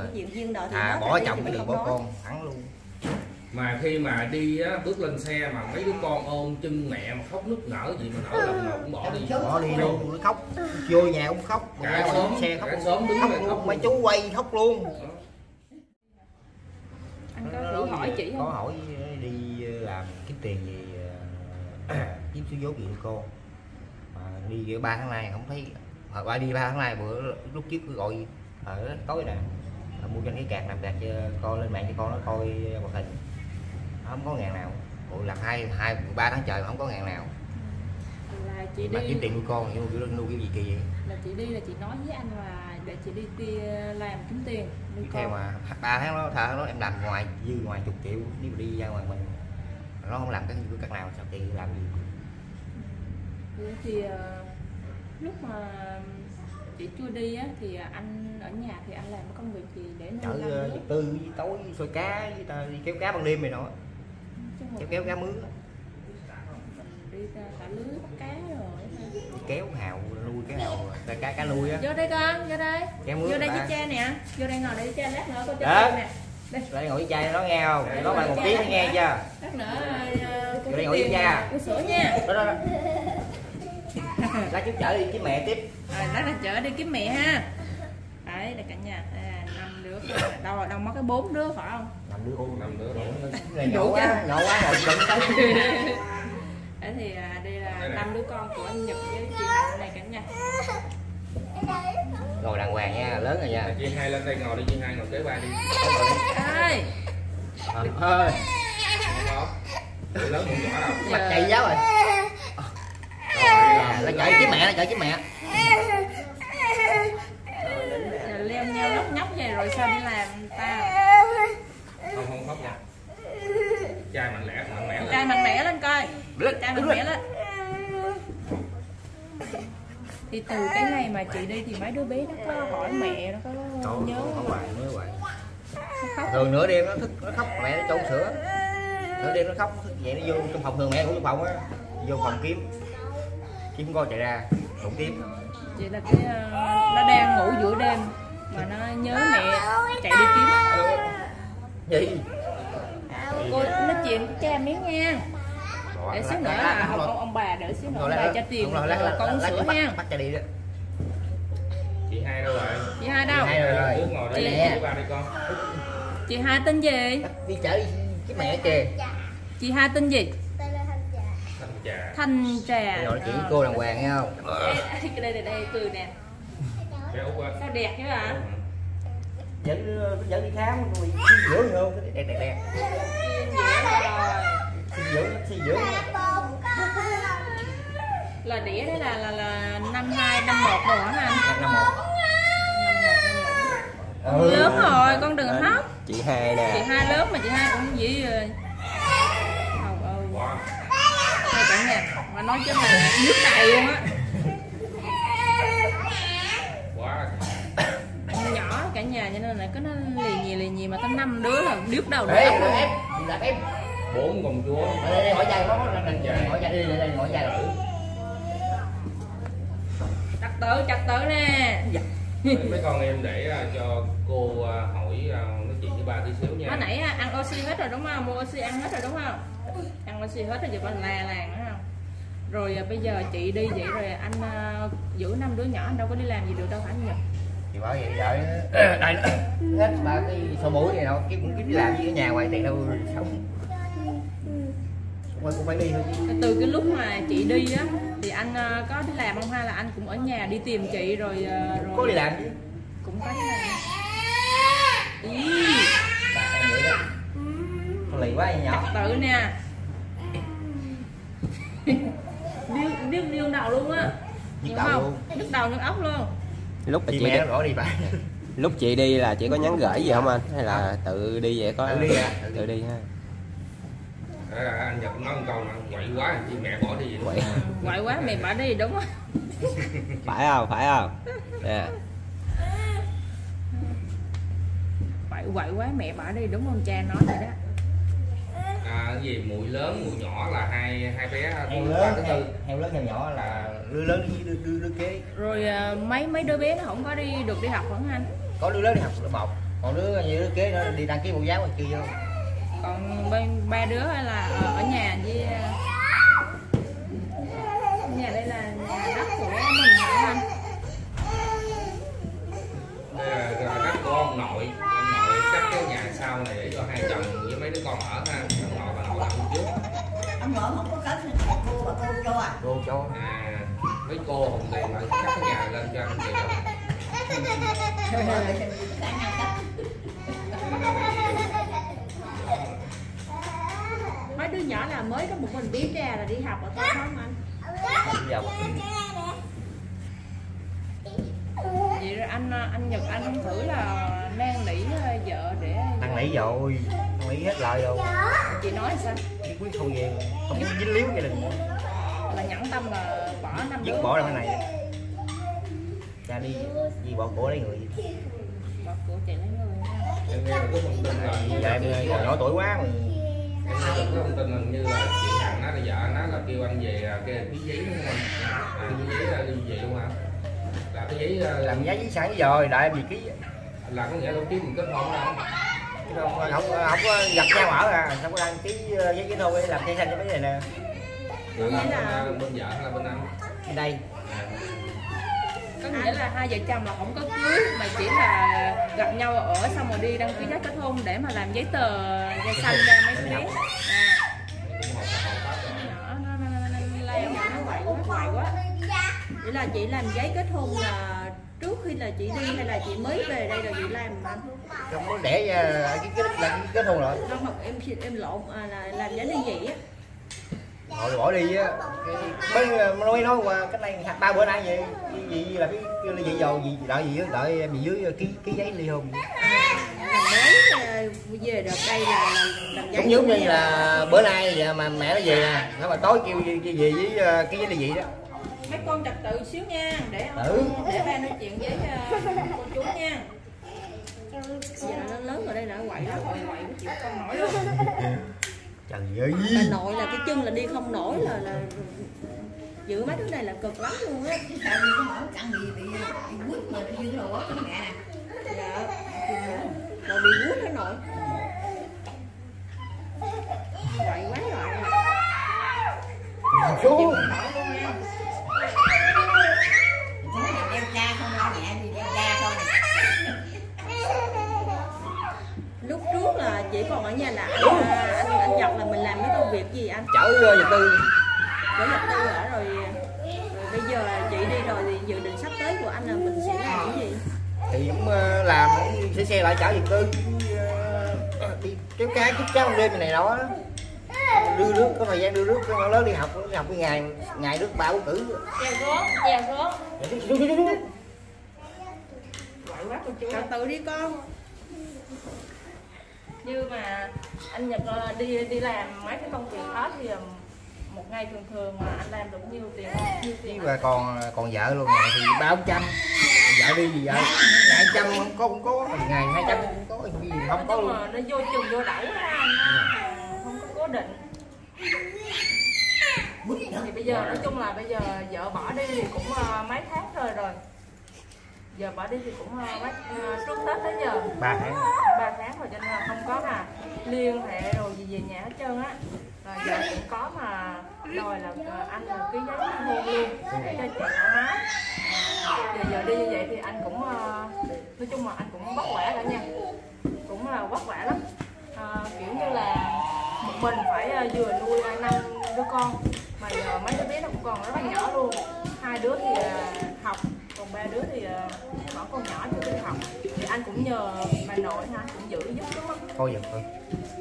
chuyện duyên nợ thì bỏ chồng cái đường bỏ con thẳng luôn. Mà khi mà đi á, bước lên xe mà mấy đứa con ôm chân mẹ mà khóc nức nở gì mà nở lòng nào cũng bỏ đi luôn, nó khóc, vô nhà cũng khóc, cả xóm xe khóc, xóm đứng khóc khóc luôn, mấy chú quay khóc luôn. Anh có thử hỏi chị không? Có hỏi đi làm kiếm tiền gì kiếm số vốn gì cô, mà đi 3 tháng nay không thấy, hoặc là đi 3 tháng nay bữa lúc trước cứ gọi ở tối nè mua cho cái cạc làm cạc cho con lên mạng cho con nó coi hoạt hình, không có ngàn nào. Ủa làm 3 tháng trời mà không có ngàn nào. Là chị mà đi kiếm tiền nuôi con nuôi cái gì kỳ vậy? Là chị đi là chị nói với anh là để chị đi làm kiếm tiền nuôi theo con. mà 3 tháng đó em làm ngoài dư ngoài chục triệu, nếu mà đi ra ngoài mình nó không làm cái cách nào sao chị làm gì? Thì lúc mà chị chưa đi á thì anh ở nhà thì anh làm cái công việc gì để nuôi chở năm đứa? tư với tối xôi cá với ta đi kéo cá ban đêm này nọ, kéo cá mướn, đi thả lưới bắt cá rồi kéo hào nuôi cái hào cá nuôi á. vô đây con, vô đây, vô đây với cha nè, vô đây ngồi đây với cha, lát nữa con cho nè. Đây ngồi với cha nó nghe không? Nói bạn một tiếng nghe chưa? Lát nữa vô đây ngồi với cha. uống sữa nha. Đó. Lát chút chở đi với mẹ tiếp. Lát là chở đi kiếm mẹ ha. Đấy là cả nhà, 5 đứa, đâu mất cái 4 đứa phải không? 5 đứa ôm 5 đứa nhỏ quá ngồi cận đấy thì đây là 5 đứa con của anh Nhật với chị Hạnh này cả nhà. Ngồi đàng hoàng nha, lớn rồi nha. Chị Hai lên đây ngồi đi, chị Hai ngồi kế ba đi. Ơi. Ơi. Lớn không nhỏ đâu. Mặt chạy giáo rồi. Nó chạy kiếm mẹ, Leo nhau lóc nhóc vậy rồi sao đi làm ta? Không khóc nha. Trai mạnh mẽ lên. Trai mạnh mẽ lên coi. Trai mạnh mẽ lên. Thì từ cái ngày mà chị đi thì mấy đứa bé nó có hỏi mẹ, nó có nhớ không? Thường nửa đêm nó khóc, mẹ nó trốn sữa. Nửa đêm nó khóc, vậy nó vô trong phòng, thường mẹ cũng trong phòng á, vô phòng kiếm con chạy ra đụng kiếm. Vậy là cái nó đang ngủ giữa đêm mà nó nhớ mẹ chạy đi kiếm. Gì? Cô nói chuyện với cha miếng nha. Để xíu nữa là ông bà để xíu nữa bà cho tiền con uống sữa nha. Bắt cha đi đó. Chị Hai đâu rồi? Chị Hai đâu? Ngồi đây với ba đi con. Chị Hai tên gì? Đi chở đi cái mẹ kìa. Chị Hai tên gì? Thanh Trà. Rồi chị cô đàng hoàng nghe không? Đây cười nè. Sao đẹp chứ hả? Dẫn đi khám rồi dưỡng không? Đẹp. Xin dưỡng. Là đĩa đấy là 52, 51 rồi hả anh? 51. Lớn rồi, con đừng khóc. Chị Hai nè. Chị Hai lớn mà chị Hai cũng dĩ rồi. Thôi cả nhà, mà nói chứ là nước đầy luôn á. Nhỏ cả nhà cho nên là có nó lì nhì mà có 5 đứa là điếc đầu đứa ốc luôn. Em 4 công chúa. Đây hỏi trai nó hỏi trai đi đây hỏi trai rồi. Trật tự nè. Mấy con em để cho cô hỏi nói chuyện với ba tí xíu nha. Hồi nãy ăn oxy hết rồi đúng không? Mua oxy ăn hết rồi đúng không? Ăn oxy hết rồi giờ còn la làng nữa không? Rồi bây giờ chị đi vậy rồi anh giữ 5 đứa nhỏ anh đâu có đi làm gì được đâu hả anh Nhật? Chị bảo vậy đợi đây hết ba cái số mũi này đâu kiếm đi làm gì ở nhà ngoài tiền đâu sống. Cũng phải đi thôi chứ. Từ cái lúc mà chị đi á thì anh có đi làm không hay là anh cũng ở nhà đi tìm chị rồi có đi làm chứ? Cũng có đi làm. Bà em vậy đó. Con lì quá vậy nhỏ. Tự nè. điêu đầu luôn á. Nhức đầu luôn. Nhức đầu nhức óc luôn. Lúc mà chị chị mẹ rõ đi bà. Lúc chị đi là chị có nhắn gửi gì không anh hay là tự đi vậy? Có tự đi ha. Anh Nhật nói một câu mà quậy quá chị mẹ bỏ đi vậy. Quậy quá mẹ bỏ đi đúng không? Phải không? Nè. Quậy quá mẹ bỏ đi đúng không, cha nói vậy đó. Cái gì mụi lớn mụi nhỏ là hai bé heo lớn heo nhỏ là đứa lớn với đứa kế. Rồi mấy đứa bé nó không có đi học hả anh? Có đứa lớn đi học lớp 1. Còn đứa kế nó đi đăng ký mẫu giáo ngoài kia vô. Còn ba đứa là ở nhà với nhà đây là nhà đất của mình hả anh? Đây là đất của ông nội cắt cái nhà sau này để cho hai chồng với mấy đứa con ở ha. Ông nội bà nội làm trước. Ông nội không có cất cô cho à? Cô cho. À, mấy cô hùng tiền mà cắt cái nhà lên cho anh chị rồi. Mấy đứa nhỏ là mới có một mình biết ra là đi học ở đó không anh? Vậy rồi anh Nhật anh không thử là năn nỉ vợ để Năn nỉ rồi, năn nỉ hết lời rồi. Chị nói sao? Chí quyết không về, không dính líu gia đình. Là nhẫn tâm là bỏ 5 đứa. Dứt bỏ ra cái này. Cha đi gì bỏ của lấy người. Bỏ của chị lấy người nha. Em nghe có thông tin là như Dạ em nhỏ tuổi quá mà. em nghe có thông tin là như là chị Hằng nó là vợ nó là kêu anh về cái ký giấy đúng không? Ký giấy là đi về luôn hả? Là cái giấy Làm giấy sẵn rồi, đợi em gì ký. là có nghĩa đâu ký mình kết hôn đâu. Không có gặp nhau ở à, không có đăng ký giấy kết hôn để làm cây xanh cho mấy này nè. Là bên vợ hay là bên anh? Ở đây. Có nghĩa là hai vợ chồng là không có cưới mà chỉ là gặp nhau ở xong rồi đi đăng ký giấy kết hôn để mà làm giấy tờ cây xanh ra mấy cái nhỏ nó leo nó quậy quá. Vậy là chị làm giấy kết hôn là trước khi là chị đi hay là chị mới về đây rồi chị làm anh? Không có để cái kết hôn rồi. Không, mà em lộn là làm giấy ly dị á. Rồi bỏ đi á. Mới nói qua cái này 3 bữa nay vậy. Gì là cái ly dị rồi gì đợi gì đợi em dưới ký giấy ly hôn. Mới về được đây là làm giấy. Cũng giống như là bữa nay vậy mà mẹ nó về nè, nó mà tối kêu về với cái giấy ly dị đó. Mấy con trật tự xíu nha, để ba nói chuyện với cô chú nha. Giờ nó lớn rồi đây đã quậy đó, quậy chịu không nổi luôn. Trời ơi. Bà nội là cái chân là đi không nổi là giữ mấy đứa này là cực lắm luôn á. Sao đi có mẫu căng gì bị quýt mà đi dương rồi á mẹ nè. Dạ. Rồi bị quýt hả nội? Quậy quá rồi. Chú. Đeo cha không lo mẹ thì đeo cha không. Lúc trước là chỉ còn ở nhà là anh Nhật là mình làm cái công việc gì anh? Chở vật tư. Chở vật tư hả? Rồi bây giờ chị đi rồi thì dự định sắp tới của anh là mình sẽ làm cái gì? Thì cũng làm xe lại chở vật tư, đi kéo cá chích cá đêm này đó, đưa nước, có thời gian đưa nước cho lớn đi học cái ngày nước 3-4 cử. Chèo gớt. Quậy quá cô chú. Tự đi con. Như mà anh Nhật đi làm mấy cái công việc đó thì một ngày thường mà anh làm được nhiêu tiền không? Và còn vợ luôn này thì 300-400. Vợ đi gì vậy? 200 không có, ngày 200 không có gì không có luôn. Mà nó vô chừng vô đẩy đó anh, không có cố định. Thì bây giờ nói chung là bây giờ vợ bỏ đi thì cũng mấy tháng rồi. Giờ bỏ đi thì cũng trước Tết tới giờ 3 tháng rồi cho nên là không có mà liên hệ rồi gì về nhà hết trơn á. Rồi giờ cũng có mà đòi là anh là ký giấy ly hôn luôn để cho chị thoải mái. Giờ đi như vậy thì anh cũng nói chung là anh cũng vất vả cả nha, cũng là vất vả lắm. Kiểu như là một mình phải vừa nuôi 5 đứa con mà giờ mấy đứa bé nó cũng còn rất là nhỏ luôn. 2 đứa thì học, còn 3 đứa thì vẫn còn nhỏ chưa đi học, thì anh cũng nhờ bà nội ha cũng giữ giúp đúng không? coi giật thôi.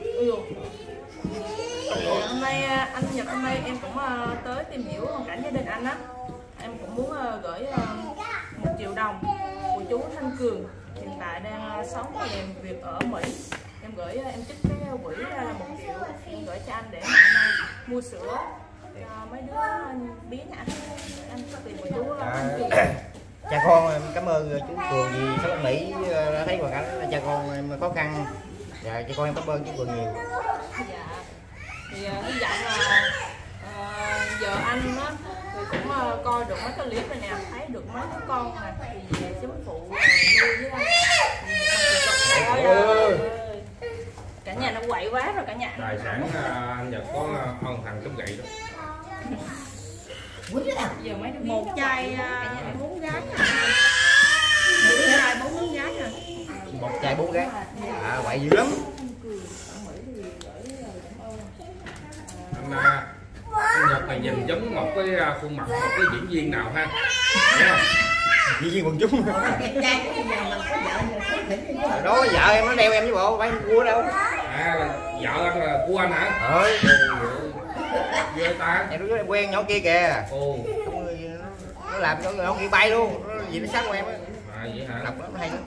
Hôm nay anh Nhật hôm nay em cũng tới tìm hiểu hoàn cảnh gia đình anh á, em cũng muốn gửi 1 triệu đồng của chú Thanh Cường hiện tại đang sống và làm việc ở Mỹ. Em gửi em trích cái quỹ ra là 1 triệu em gửi cho anh để mà anh mua sữa cho mấy đứa bé nhà anh có tiền của chú Thanh Cường. Cha con em cảm ơn chú Cường vì sống ở Mỹ đã thấy hoàn cảnh cha con em khó khăn. Dạ cha con em cảm ơn chú Cường nhiều. Dạ. Thì hy vọng là giờ anh á thì cũng coi được mấy cái clip này nè, thấy được mấy đứa con nè thì sẽ phụ nuôi với anh. Trời ơi. Cả nhà nó quậy quá rồi cả nhà. Tài sản anh Nhật có hơn thằng trống gậy đó. Giờ mấy đứa Một nó chai quậy quá, cả nhà. 4 gái. Một chai 4 gái à. Một chai 4 gái. Quậy dữ lắm. Anh Nhật này nhìn giống một cái khuôn mặt một cái diễn viên nào ha, đúng không? Diễn viên quần chúng. Đẹp trai của giờ mà có vợ rồi có thỉnh đi. Đó vợ em nó đeo em chứ bộ, phải cua đâu. Vợ anh là của anh hả? Ơi. Ghê ta. Em nói quen nhỏ kia kìa. Ồ. Nó làm cho nó kia bay luôn. Nó gì nó sát của em á. Vậy hả? Đọc nó hay lắm.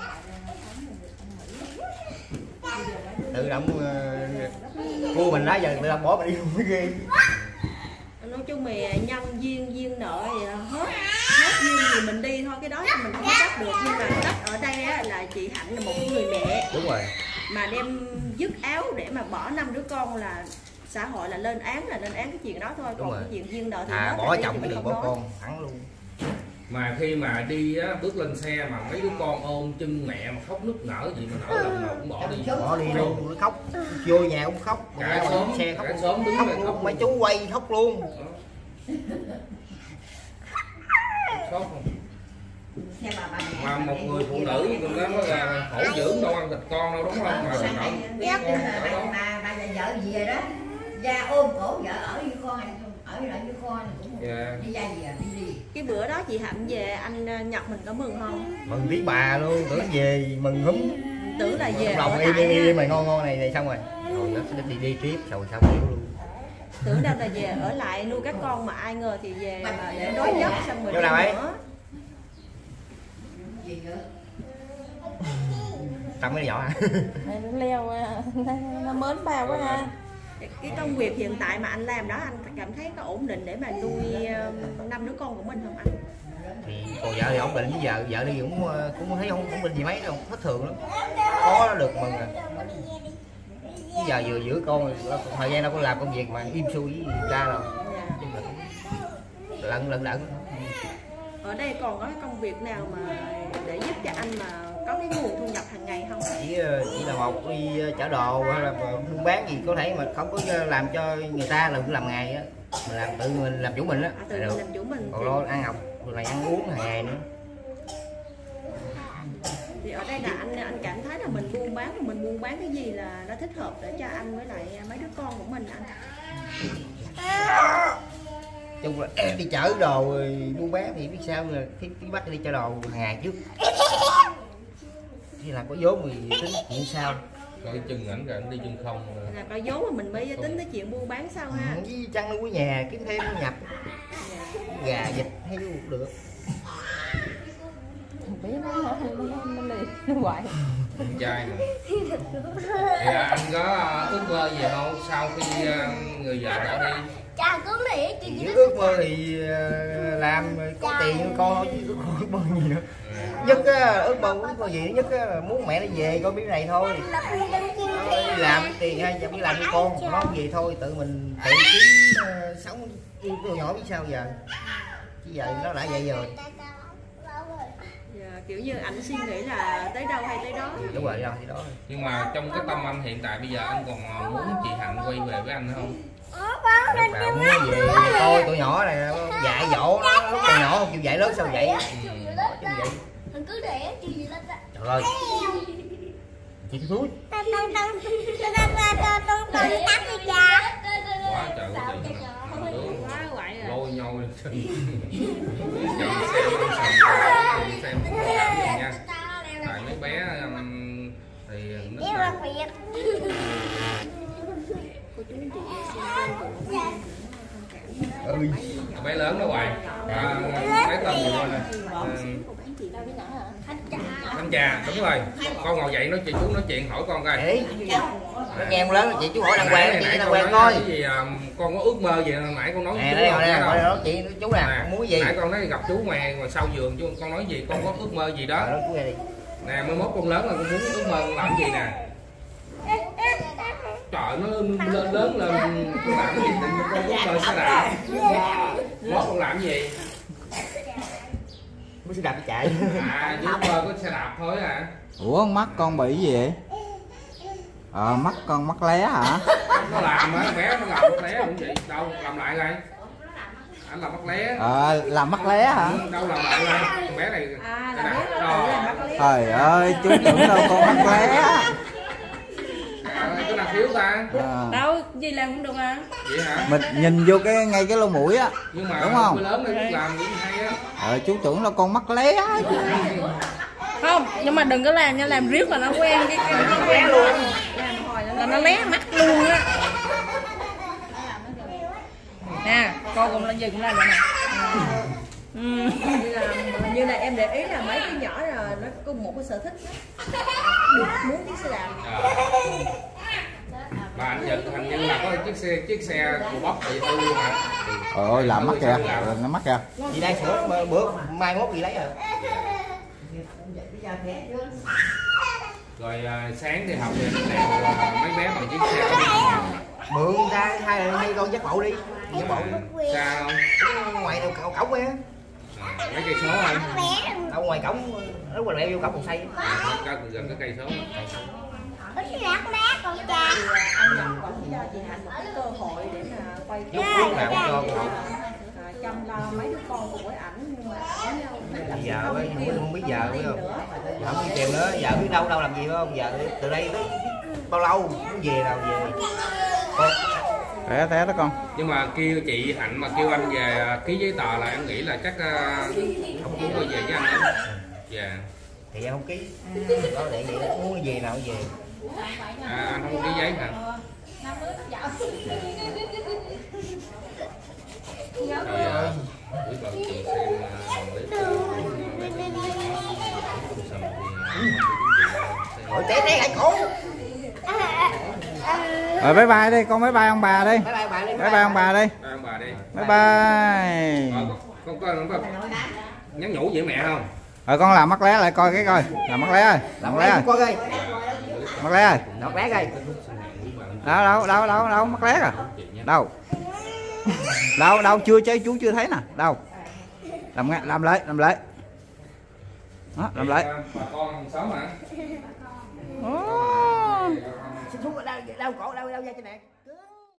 Tự động cua mình đó giờ tự động bỏ mình đi luôn mới ghê. Nói chung mày nhân duyên nợ vậy là hết duyên gì mình đi thôi, cái đó thì mình không có trách được. Nhưng mà trách ở đây á, là chị Hạnh là một người mẹ Đúng rồi. mà đem dứt áo để mà bỏ 5 đứa con là xã hội là lên án cái chuyện đó thôi. Đúng Còn rồi. cái chuyện duyên nợ thì À hết bỏ rồi, đi chồng thì cái mình đường không bỏ nói. con thẳng luôn. Mà khi mà đi á, bước lên xe mà mấy đứa con ôm chân mẹ mà khóc nức nở gì mà nở lòng nào cũng bỏ đi. Bỏ đi luôn, nó khóc. Vô nhà cũng khóc. Cả Ra xóm, xe khóc. cả xóm đứng Khóc lên luôn. khóc. Mấy chú quay khóc luôn. Khóc không? Theo bà mẹ. Mà một người phụ nữ người ta nói là khổ dưỡng đâu ăn thịt con đâu, đúng không? Mà Sáng nở nay con ở đó. bà là vợ về đó, ra ôm cổ vợ ở với con này, ở lại với con này cũng Dạ. đi ra về đi. Cái bữa đó chị Hạnh về anh Nhật mình có mừng không? Mừng tí bà luôn, tưởng về mừng húm. Tưởng là về Lòng ở im lại im ha. mày ngon này xong rồi. Rồi nó sẽ đi tiếp rồi xong hiểu luôn. Tưởng đâu là về ở lại nuôi các con mà ai ngờ thì về mà để đói giấc xong rồi Vô nào đi ấy? nữa. Tâm cái nhỏ hả? Nó leo nó mến ba quá ha. Cái công việc hiện tại mà anh làm đó anh cảm thấy có ổn định để mà nuôi 5 đứa con của mình không anh? Thì còn vợ thì ổn định, với vợ đi cũng thấy không ổn định gì mấy đâu, thất thường lắm. Có nó được mừng à. Bây giờ vừa giữ con thời gian đâu có làm công việc mà im xuôi với người ta rồi. Dạ. Lận. Ở đây còn có cái công việc nào mà để giúp cho anh mà có cái nguồn thu nhập hàng ngày không? Chỉ là một đi chở đồ hay là buôn bán gì có thể mà không có làm cho người ta là cũng làm ngày á, mình làm tự mình làm chủ mình á. Tự mình làm chủ mình Còn thì, lo ăn học rồi này ăn uống hàng ngày nữa. thì ở đây là anh cảm thấy là mình buôn bán cái gì là nó thích hợp để cho anh với lại mấy đứa con của mình anh? Chung là đi chở đồ rồi buôn bán thì biết sao là cái bắt đi chở đồ hàng ngày trước. Khi làm có vốn thì tính chuyện sao. Coi chân ảnh rồi anh đi chân không rồi. Là có vốn mà mình mới tính tới chuyện buôn bán sau ha. Với chăn nuôi nhà kiếm thêm thu nhập. Gà vịt hay cũng được. Biết nó lì nó quậy. Con trai nè. Thì anh có ước mơ gì không sau khi người vợ đã đi? Chỉ ước mơ thì làm có tiền nuôi con thôi chứ có ước mơ gì nữa. Nhất ước mơ gì nhất là muốn mẹ nó về coi biết này thôi. Đi làm tiền hay chẳng đi làm nuôi con nó về thôi, tự mình tự kiếm sống yêu con nhỏ biết sao giờ. Chứ giờ nó đã vậy rồi. Dạ, kiểu như anh suy nghĩ là tới đâu hay tới đó. Đúng rồi, đâu thì đó. Nhưng mà trong cái tâm anh hiện tại bây giờ anh còn muốn chị Hạnh quay về với anh không? Lúc nào muốn về coi tụi nhỏ này dạy dỗ nó lúc còn nhỏ không chịu dạy, lớn sao vậy? Mình cứ để chuyện gì lên đó. Trời ơi. Chị cái túi. Quá trời quá trời. Quá quậy rồi. Lôi nhau lên xem nha. Tại mấy bé thì nó Cô chú anh chị xem Ơi. bé lớn đó hoài. Mấy tuần rồi nè. Thanh trà, đúng rồi. Con ngồi dậy nói chuyện, chú nói chuyện hỏi con coi. Để nó nghe lớn chị chú hỏi đàng hoàng chị đàng hoàng nói coi. cái gì con có ước mơ gì nãy con nói với Nè chú đây không? rồi Thấy nè, không? đó chị chú nè, muốn gì? Nãy con nói gặp chú ngoài sau vườn chú con nói gì, con có ước mơ gì đó. Đó chú nghe đi. Nè mới mốt con lớn là con muốn ước mơ con làm gì nè. Trời nó lớn lên con làm gì thì con ước mơ sẽ làm. Mốt con làm gì? có xe đạp đi chạy. Dưới có xe đạp thôi à. Ủa mắt con bị gì vậy? Mắt con mắt lé hả? Nó làm á, bé nó làm mắt lé cũng vậy. Đâu làm lại coi. Anh làm mắt lé. Làm mắt lé hả? Đâu làm lại coi. Con bé này. Trời ơi, chú tưởng đâu con mắt lé. Cái nào thiếu ta? Đâu gì làm cũng được à. Vậy hả? Mình nhìn vô cái ngay cái lỗ mũi á. Nhưng mà đúng không? lớn này làm cũng hay á. Chú tưởng là con mắt lé. Không, nhưng mà đừng có làm nha, làm riết là nó quen cái quen luôn. Là nó lé mắt luôn á. Nè, con cũng là gì cũng làm vậy nè. Như là em để ý là mấy cái nhỏ là nó có một cái sở thích được muốn chiếc xe đạp. Mà anh Nhật hình như là có chiếc xe của bóc bị hư luôn hả? Ôi làm mắt kìa, nó mắt kìa. Chị đang sửa bữa mai mốt gì lấy rồi. Rồi sáng thì học thì đèo mấy bé bằng chiếc xe Mượn ra hai con dắt bộ đi. Dắt bộ xa không? ngoài đầu cổng á. Mấy cây số không? Ở ngoài cổng, ở ngoài leo vô cổng còn xây. Gần cái cây số. Ủa xe đạp bé con cha. Anh Nhật còn cho chị Hạnh một cái cơ hội để mà quay Lúc nào cũng cho con. chăm lo mấy đứa con cùng với ảnh, nhưng mà ảnh Giờ không biết giờ phải không? Không biết tìm nữa, giờ biết đâu làm gì phải không? Giờ từ đây tới bao lâu nó về nào về. Té đó con. Nhưng mà kêu chị Hạnh mà kêu anh về ký giấy tờ là em nghĩ là chắc không muốn về với anh đó. Dạ. Thì em không ký. Đó để vậy đó, muốn về nào về. Anh không ký giấy hả? Rồi té hãy cổ. Rồi bye bye đi, con bye bye ông bà đi. Bye bye bà đi. Bye bye ông bà đi. Ông bà đi. Bye bye. Con có nhắn nhủ với mẹ không? Rồi con làm mắt lé lại coi cái coi. Làm mắt lé ơi. Làm mắt lé ơi. Coi coi. Mắt lé ơi. Đọt lé coi. Đâu mắt lé à. Đâu. Đâu chưa chơi chú chưa thấy nè. Đâu. Làm lại. Đó, làm lại. Bà con hàng xóm hả? Xin xuống đâu cổ đâu ra trên này.